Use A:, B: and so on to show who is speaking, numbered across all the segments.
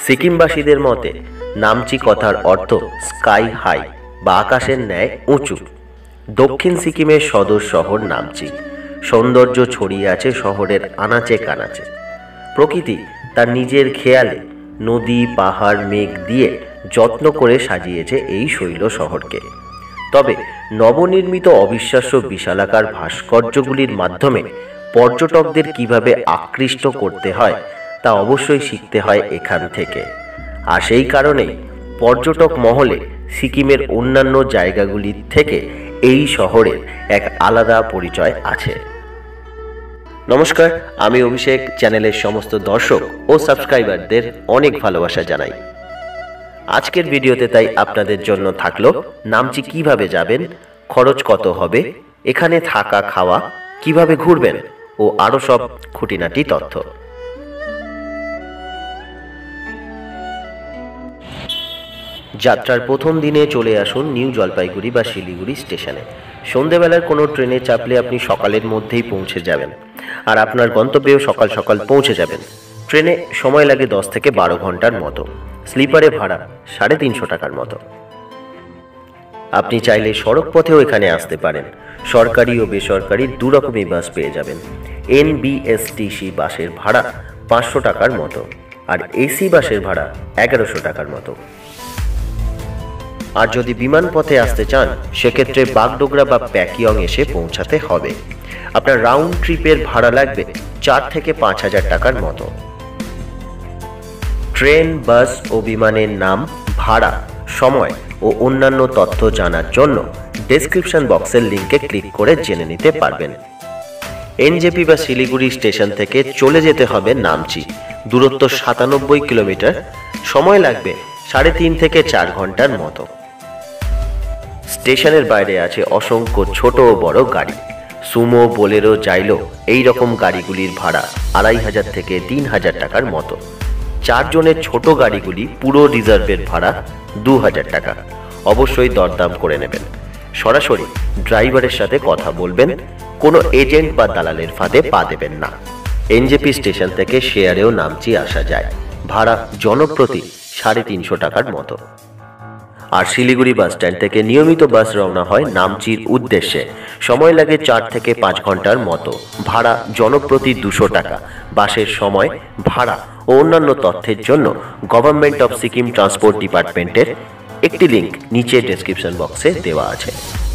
A: সিকিমবাসীদের মতে নামচি কথার অর্থ স্কাই হাই বা আকাশের ন্যায় উঁচু। দক্ষিণ সিকিমের সদর শহর নামচি। সৌন্দর্য ছড়িয়ে আছে শহরের আনাচে কানাচে। প্রকৃতি তার নিজের খেয়ালে নদী, পাহাড়, মেঘ দিয়ে যত্ন করে সাজিয়েছে এই শৈল শহরকে। তবে নবনির্মিত অবিশ্বাস্য বিশালাকার ভাস্কর্যগুলির মাধ্যমে পর্যটকদের কিভাবে আকৃষ্ট করতে হয় তা অবশ্যই শিখতে হয় এখান থেকে। আর সেই কারণেই পর্যটক মহলে সিকিমের অন্যান্য জায়গাগুলির থেকে এই শহরের এক আলাদা পরিচয় আছে। নমস্কার, আমি অভিষেক। চ্যানেলের সমস্ত দর্শক ও সাবস্ক্রাইবারদের অনেক ভালোবাসা জানাই। আজকের ভিডিওতে তাই আপনাদের জন্য থাকলো নামচি কিভাবে যাবেন, খরচ কত হবে, এখানে থাকা খাওয়া কিভাবে ঘুরবেন ও আরও সব খুঁটিনাটি তথ্য। যাত্রার প্রথম দিনে চলে আসুন নিউ জলপাইগুড়ি বা শিলিগুড়ি স্টেশনে। সন্ধেবেলার কোনো ট্রেনে চাপলে আপনি সকালের মধ্যেই পৌঁছে যাবেন, আর আপনার গন্তব্যেও সকাল সকাল পৌঁছে যাবেন। ট্রেনে সময় লাগে 10 থেকে 12 ঘন্টার মতো। স্লিপারে ভাড়া 350 টাকার মতো। আপনি চাইলে সড়ক পথেও এখানে আসতে পারেন। সরকারি ও বেসরকারি দু রকমই বাস পেয়ে যাবেন। NBSTC বাসের ভাড়া 500 টাকার মতো, আর AC বাসের ভাড়া 1100 টাকার মতো। আর যদি বিমান পথে আসতে চান সেক্ষেত্রে বাগডোগরা বা প্যাকিয়ং এসে পৌঁছাতে হবে। আপনার রাউন্ড ট্রিপের ভাড়া লাগবে 4 থেকে 5,000 টাকার মতো। ট্রেন, বাস ও বিমানের নাম, ভাড়া, সময় ও অন্যান্য তথ্য জানার জন্য ডেসক্রিপশন বক্সের লিঙ্কে ক্লিক করে জেনে নিতে পারবেন। NJP বা শিলিগুড়ি স্টেশন থেকে চলে যেতে হবে নামচি। দূরত্ব 97 কিলোমিটার। সময় লাগবে 3.5 থেকে 4 ঘন্টার মতো। স্টেশনের বাইরে আছে অসংখ্য ছোট ও বড় গাড়ি। সুমো, বোলেরো, জাইলো এই রকম গাড়িগুলির ভাড়া 2500 থেকে 3000 টাকার মতো। 4 জনের ছোট গাড়িগুলি পুরো রিজার্ভের ভাড়া 2000 টাকা। অবশ্যই দরদাম করে নেবেন। সরাসরি ড্রাইভারের সাথে কথা বলবেন। কোনো এজেন্ট বা দালালের ফাঁদে পা দেবেন না। NJP স্টেশন থেকে শেয়ারেও নামচি আসা যায়। ভাড়া জনপ্রতি 350 টাকার মতো। আর শিলিগুড়ি বাস স্ট্যান্ড থেকে নিয়মিত বাস রওনা হয় নামচির উদ্দেশ্যে। সময় লাগে 4 থেকে 5 ঘন্টার মতো। ভাড়া জনপ্রতি 200 টাকা। বাসের সময়, ভাড়া ও অন্যান্য তথ্যের জন্য গভর্নমেন্ট অফ সিকিম ট্রান্সপোর্ট ডিপার্টমেন্টের একটি লিঙ্ক নিচে ডেসক্রিপশন বক্সে দেওয়া আছে।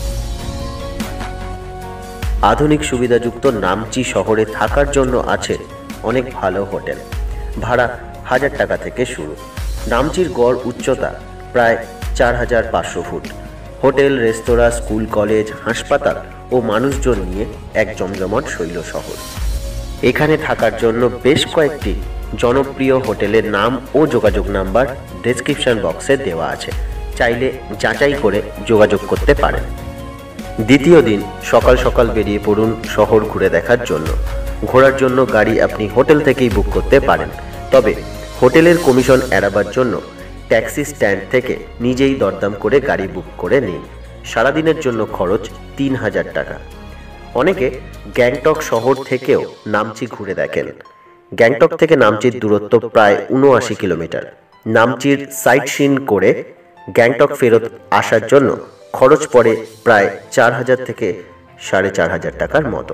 A: আধুনিক সুবিধাযুক্ত নামচি শহরে থাকার জন্য আছে অনেক ভালো হোটেল। ভাড়া 1000 টাকা থেকে শুরু। নামচির গড় উচ্চতা প্রায় 4500 ফুট। হোটেল, রেস্তোরাঁ, স্কুল, কলেজ, হাসপাতাল ও মানুষজন নিয়ে এক জমজমাট শৈল শহর। এখানে থাকার জন্য বেশ কয়েকটি জনপ্রিয় হোটেলের নাম ও যোগাযোগ নাম্বার ডেসক্রিপশন বক্সে দেওয়া আছে। চাইলে যাচাই করে যোগাযোগ করতে পারেন। দ্বিতীয় দিন সকাল সকাল বেরিয়ে পড়ুন শহর ঘুরে দেখার জন্য। ঘোরার জন্য গাড়ি আপনি হোটেল থেকেই বুক করতে পারেন, তবে হোটেলের কমিশন এড়াবার জন্য ট্যাক্সি স্ট্যান্ড থেকে নিজেই দরদাম করে গাড়ি বুক করে নিন। সারাদিনের জন্য খরচ 3000 টাকা। অনেকে গ্যাংটক শহর থেকেও নামচি ঘুরে দেখেন। গ্যাংটক থেকে নামচির দূরত্ব প্রায় 79 কিলোমিটার। নামচির সাইট সিন করে গ্যাংটক ফেরত আসার জন্য খরচ পড়ে প্রায় 4000 থেকে 4500 টাকার মতো।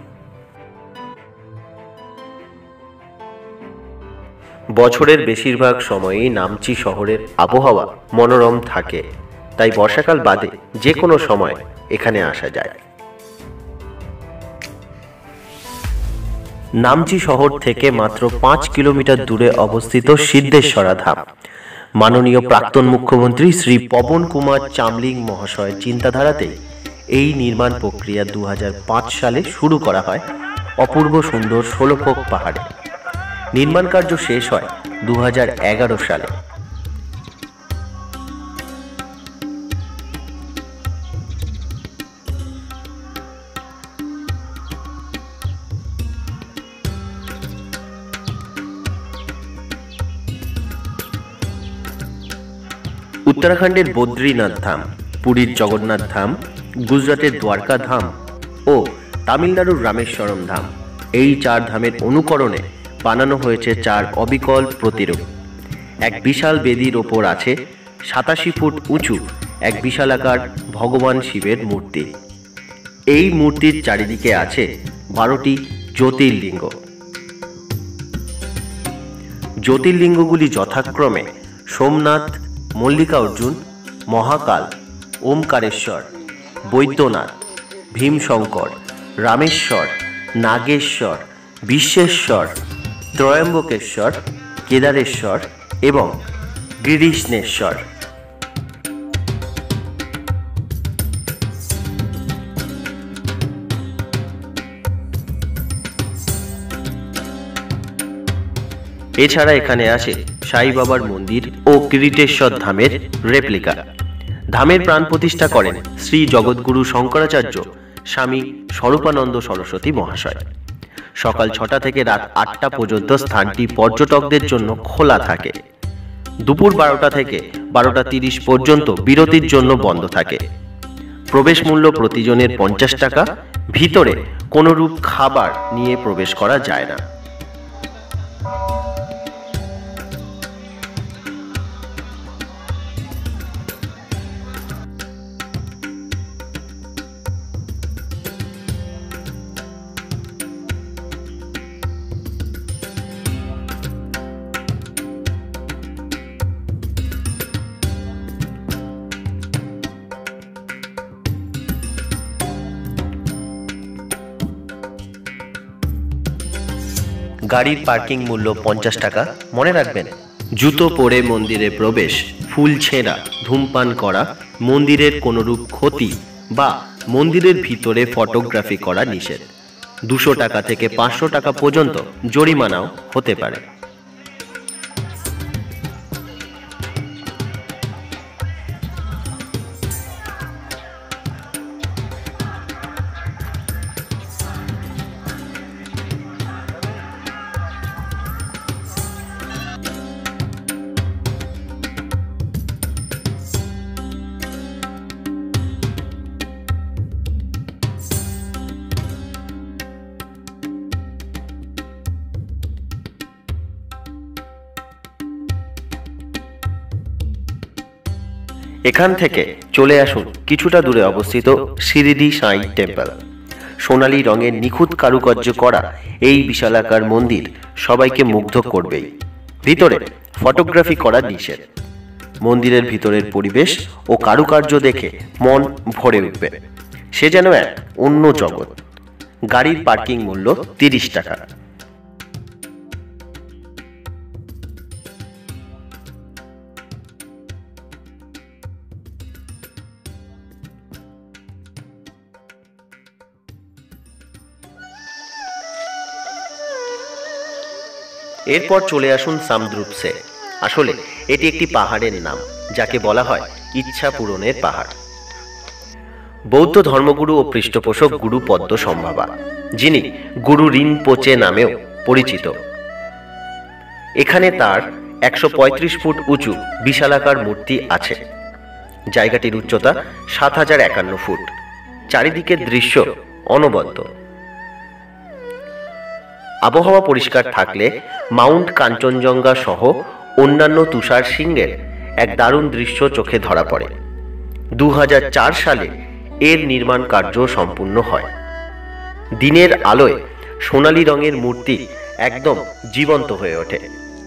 A: বছরের বেশিরভাগ সময়ই নামচি শহরের আবহাওয়া মনোরম থাকে, তাই বর্ষাকাল বাদে যে কোনো সময় এখানে আসা যায়। নামচি শহর থেকে মাত্র 5 কিলোমিটার দূরে অবস্থিত সিদ্ধেশ্বরা ধাম। মাননীয় প্রাক্তন মুখ্যমন্ত্রী শ্রী পবন কুমার চামলিং মহাশয়ের চিন্তাধারাতে এই নির্মাণ প্রক্রিয়া 2005 সালে শুরু করা হয় অপূর্ব সুন্দর 16 ফোক পাহাড়ে। নির্মাণ কার্য শেষ হয় 2011 সালে। উত্তরাখণ্ডের বদ্রীনাথ ধাম, পুরীর জগন্নাথ ধাম, গুজরাটের দ্বারকা ধাম ও তামিলনাড়ুর রামেশ্বরম ধাম, এই 4 ধামের অনুকরণে বানানো হয়েছে 4 অবিকল প্রতিরূপ। এক বিশাল বেদির ওপর আছে 87 ফুট উঁচু এক বিশালাকার ভগবান শিবের মূর্তি। এই মূর্তির চারিদিকে আছে 12টি জ্যোতির্লিঙ্গ। জ্যোতির্লিঙ্গগুলি যথাক্রমে সোমনাথ, মল্লিকার্জুন, মহাকাল, ওমকারেশ্বর, বৈদ্যনাথ, ভীমশঙ্কর, রামেশ্বর, নাগেশ্বর, বিশ্বেশ্বর, ত্রয়ম্বকেশ্বর, কেদারেশ্বর এবং গিরিশনেশ্বর। এছাড়া এখানে আছে সাই বাবার মন্দির ও কিরিটেশ্বর ধামের রেপ্লিকা। ধামের প্রাণ প্রতিষ্ঠা করেন শ্রী জগৎগুরু শঙ্করাচার্য স্বামী স্বরূপানন্দ সরস্বতী মহাশয়। সকাল 6টা থেকে রাত 8টা পর্যন্ত স্থানটি পর্যটকদের জন্য খোলা থাকে। দুপুর 12টা থেকে 12টা 30 পর্যন্ত বিরতির জন্য বন্ধ থাকে। প্রবেশ মূল্য প্রতিজনের 50 টাকা। ভিতরে কোনরূপ খাবার নিয়ে প্রবেশ করা যায় না। গাড়ির পার্কিং মূল্য 50 টাকা। মনে রাখবেন, জুতো পরে মন্দিরে প্রবেশ, ফুল ছেঁড়া, ধূমপান করা, মন্দিরের কোনরূপ ক্ষতি বা মন্দিরের ভিতরে ফটোগ্রাফি করা নিষেধ। 200 টাকা থেকে 500 টাকা পর্যন্ত জরিমানাও হতে পারে। এখান থেকে চলে আসুন কিছুটা দূরে অবস্থিত শিরডি সাই টেম্পল। সোনালী রঙের নিখুঁত কারুকার্য করা এই বিশালাকার মন্দির সবাইকে মুগ্ধ করবেই। ভিতরে ফটোগ্রাফি করা নিষেধ। মন্দিরের ভিতরের পরিবেশ ও কারুকার্য দেখে মন ভরে উঠবে। সে যেন এক অন্য জগৎ। গাড়ির পার্কিং মূল্য 30 টাকা। এরপর চলে আসুন সামদ্রুপসে। আসলে এটি একটি পাহাড়ের নাম, যাকে বলা হয় ইচ্ছা পূরণের পাহাড়। বৌদ্ধ ধর্মগুরু ও পৃষ্ঠপোষক গুরু পদ্ম সম্ভাবা, যিনি গুরু রিনপোচে নামেও পরিচিত। এখানে তার 135 ফুট উঁচু বিশালাকার মূর্তি আছে। জায়গাটির উচ্চতা 7051 ফুট। চারিদিকের দৃশ্য অনবদ্য। আবহাওয়া পরিষ্কার থাকলে মাউন্ট কাঞ্চনজঙ্ঘা সহ অন্যান্য তুষার শৃঙ্গের এক দারুণ দৃশ্য চোখে ধরা পড়ে। 2004 সালে এর নির্মাণ কার্য সম্পূর্ণ হয়। দিনের আলোয় সোনালী রঙের মূর্তি একদম জীবন্ত হয়ে ওঠে।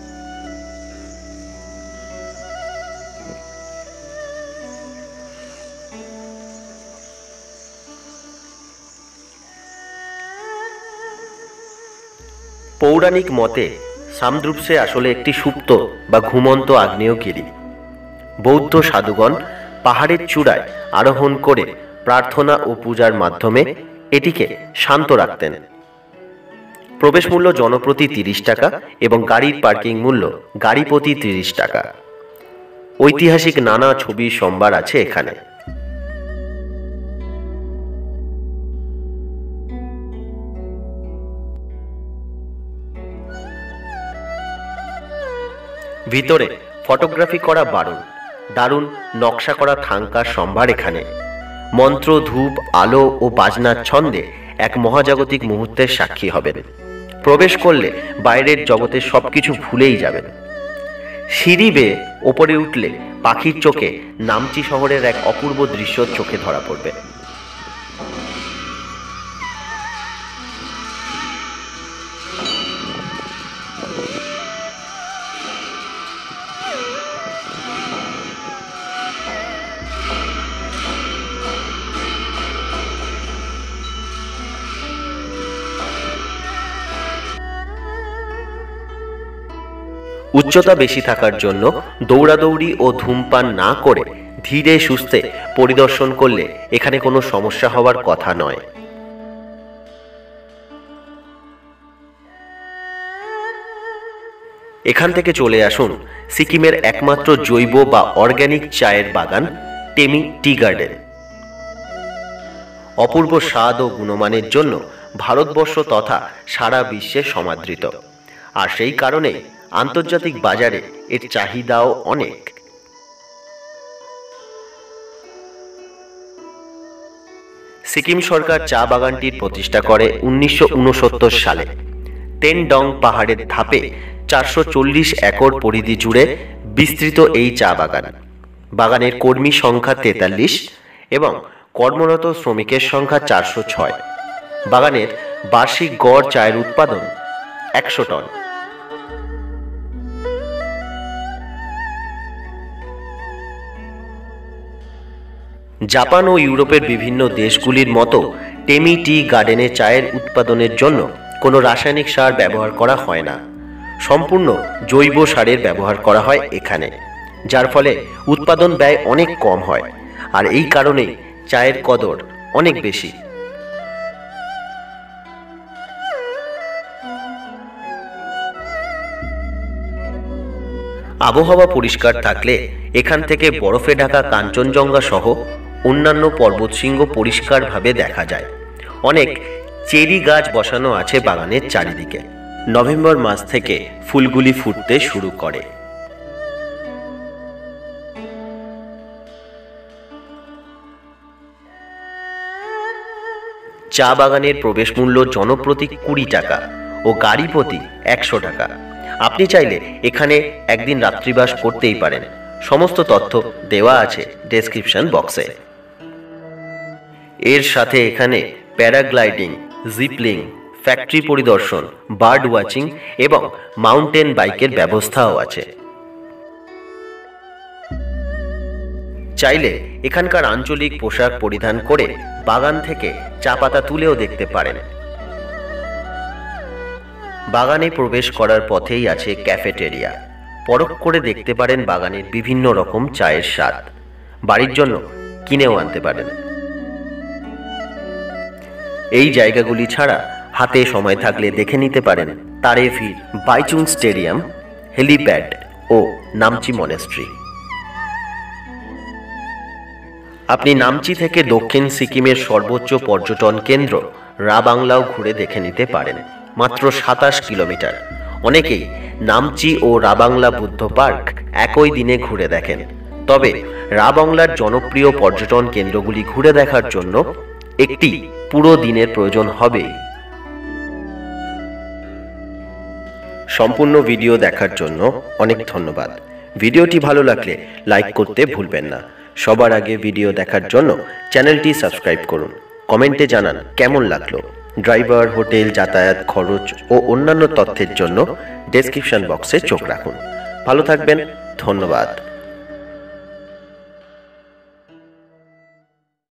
A: পৌরাণিক মতে সামদ্রুপসে আসলে একটি সুপ্ত বা ঘুমন্ত আগ্নেয়গিরি। বৌদ্ধ সাধুগণ পাহাড়ের চূড়ায় আরোহণ করে প্রার্থনা ও পূজার মাধ্যমে এটিকে শান্ত রাখতেন। প্রবেশ মূল্য জনপ্রতি 30 টাকা এবং গাড়ির পার্কিং মূল্য গাড়ি প্রতি 30 টাকা। ঐতিহাসিক নানা ছবির সম্ভার আছে এখানে। ভিতরে ফটোগ্রাফি করা বারণ। দারুণ নকশা করা থাঙ্কার সম্ভার এখানে। মন্ত্র, ধূপ, আলো ও বাজনার ছন্দে এক মহাজাগতিক মুহূর্তের সাক্ষী হবেন। প্রবেশ করলে বাইরের জগতের সবকিছু ভুলেই যাবেন। সিঁড়ি বেয়ে ওপরে উঠলে পাখির চোখে নামচি শহরের এক অপূর্ব দৃশ্য চোখে ধরা পড়বে। উচ্চতা বেশি থাকার জন্য দৌড়াদৌড়ি ও ধূমপান না করে ধীরে সুস্থে পরিদর্শন করলে এখানে কোনো সমস্যা হওয়ার কথা নয়। এখান থেকে চলে আসুন সিকিমের একমাত্র জৈব বা অর্গানিক চায়ের বাগান টেমি টি গার্ডেন। অপূর্ব স্বাদ ও গুণমানের জন্য ভারতবর্ষ তথা সারা বিশ্বে সমাদৃত, আর সেই কারণে আন্তর্জাতিক বাজারে এর চাহিদাও অনেক। সিকিম সরকার চা বাগানটির প্রতিষ্ঠা করে 1969 সালে। তেনডং পাহাড়ের ধাপে 440 একর পরিধি জুড়ে বিস্তৃত এই চা বাগান। বাগানের কর্মী সংখ্যা 43 এবং কর্মরত শ্রমিকের সংখ্যা 406। বাগানের বার্ষিক গড় চায়ের উৎপাদন 100 টন। জাপান ও ইউরোপের বিভিন্ন দেশগুলির মতো টেমি টি গার্ডেনে চায়ের উৎপাদনের জন্য কোনো রাসায়নিক সার ব্যবহার করা হয় না। সম্পূর্ণ জৈব সারের ব্যবহার করা হয় এখানে, যার ফলে উৎপাদন ব্যয় অনেক কম হয়, আর এই কারণেই চায়ের কদর অনেক বেশি। আবহাওয়া পরিষ্কার থাকলে এখান থেকে বরফে ঢাকা কাঞ্চনজঙ্ঘা সহ অন্যান্য পর্বতশৃঙ্গ পরিষ্কারভাবে দেখা যায়। অনেক চেরি গাছ বসানো আছে বাগানের চারিদিকে। নভেম্বর মাস থেকে ফুলগুলি ফুটতে শুরু করে। চা বাগানের প্রবেশ মূল্য জনপ্রতি 20 টাকা ও গাড়ি প্রতি 100 টাকা। আপনি চাইলে এখানে একদিন রাত্রিবাস করতেই পারেন। সমস্ত তথ্য দেওয়া আছে ডেসক্রিপশন বক্সে। এর সাথে এখানে প্যারাগ্লাইডিং, জিপলিং, ফ্যাক্টরি পরিদর্শন, বার্ড ওয়াচিং এবং মাউন্টেন বাইকের ব্যবস্থাও আছে। চাইলে এখানকার আঞ্চলিক পোশাক পরিধান করে বাগান থেকে চা পাতা তুলেও দেখতে পারেন। বাগানে প্রবেশ করার পথেই আছে ক্যাফেটেরিয়া। পরখ করে দেখতে পারেন বাগানের বিভিন্ন রকম চায়ের স্বাদ। বাড়ির জন্য কিনেও আনতে পারেন। এই জায়গাগুলি ছাড়া হাতে সময় থাকলে দেখে নিতে পারেন তারেভির বাইচুং স্টেডিয়াম, হেলিপ্যাড ও নামচি মনেস্ট্রি। আপনি নামচি থেকে দক্ষিণ সিকিমের সর্বোচ্চ পর্যটন কেন্দ্র রা বাংলাও ঘুরে দেখে নিতে পারেন। মাত্র 27 কিলোমিটার। অনেকেই নামচি ও রা বাংলা বুদ্ধ পার্ক একই দিনে ঘুরে দেখেন। তবে রা বাংলার জনপ্রিয় পর্যটন কেন্দ্রগুলি ঘুরে দেখার জন্য একটি পুরো দিনের প্রয়োজন হবে। সম্পূর্ণ ভিডিও দেখার জন্য অনেক ধন্যবাদ। ভিডিওটি ভালো লাগলে লাইক করতে ভুলবেন না। সবার আগে ভিডিও দেখার জন্য চ্যানেলটি সাবস্ক্রাইব করুন। কমেন্টে জানান কেমন লাগলো। ড্রাইভার, হোটেল, যাতায়াত খরচ ও অন্যান্য তথ্যের জন্য ডেসক্রিপশন বক্সে চোখ রাখুন। ভালো থাকবেন। ধন্যবাদ।